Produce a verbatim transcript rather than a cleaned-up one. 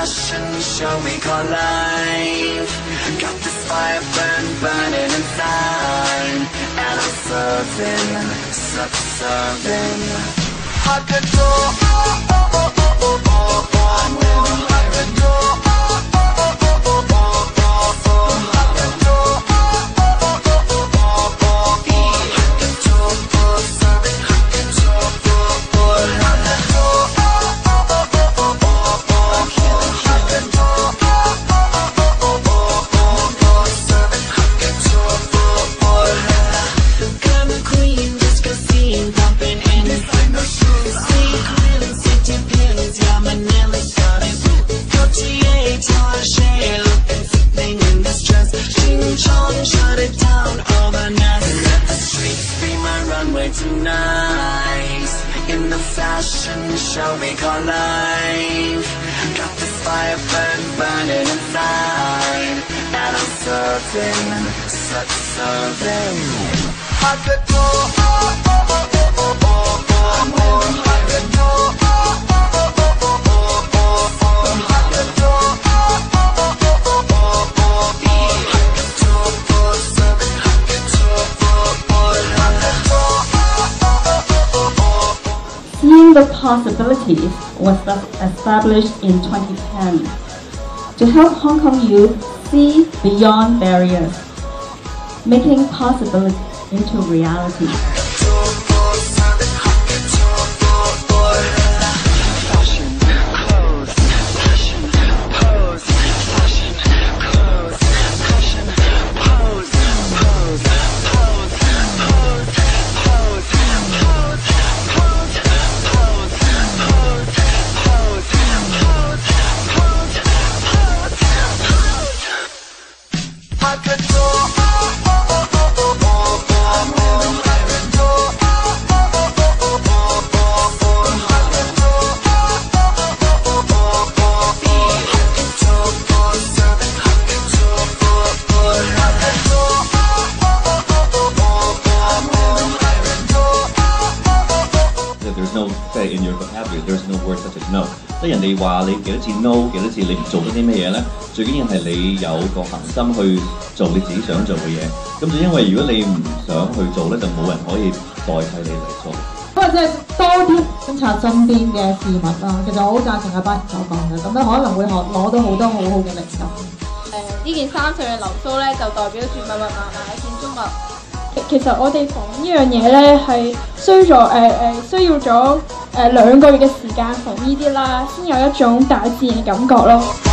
fashion show we call life. Got this fire burn, burning inside, and I'm serving, sub-serving. Hot control, oh, oh, oh, oh, oh, oh, oh. I'm living hot control, oh, oh, oh, oh, oh, oh, oh. Hot control, oh, oh, oh, oh, oh, oh, oh. Hot control, oh, serving hot control, oh, oh. Hot control, oh, oh, oh, oh, oh, oh, oh. Hot control, oh, oh, oh, oh, oh, oh, oh. Serving hot control, oh, oh. Come queen, disco scene, pumping in this ain't no shoes. Sequins, city pins, yeah, Manila shawty. Gaultier, Target, looking sickening in this dress. Ching chong, shut it down overnight. Let the streets be my runway tonight. In the fashion show we call life. Got this fire burn, burning inside, and I'm serving, such serving. Hot control, oh, oh, oh, oh, oh, oh, oh. I'm living hot control, oh, oh, oh, oh, oh, oh, oh. Hot control, oh, oh, oh, oh, oh, oh, oh. Hot control, oh, serving hot control, oh, oh. Hot control, oh, oh, oh, oh, oh, oh. Seeing the Possibilities was thus established in twenty ten to help Hong Kong youth see beyond barriers, making possibilities into reality. There's no say in your vocabulary. There's no word such as no。即係人哋話你幾多次 no 幾多次你唔做得啲咩嘢咧？最緊要係你有個恒心去做你自己想做嘅嘢。咁就因為如果你唔想去做咧，就冇人可以代替你嚟做。 因為即係多啲觀察身邊嘅事物啦。其實我好贊成阿班所講嘅，咁樣可能會學攞到好多好好嘅靈感。 誒呢件衫上嘅流蘇咧，就代表住密密麻麻嘅建築物。 其實我哋縫呢樣嘢咧係需咗誒誒需要咗誒兩個月嘅時間縫呢啲啦，先有一種大自然嘅感覺咯。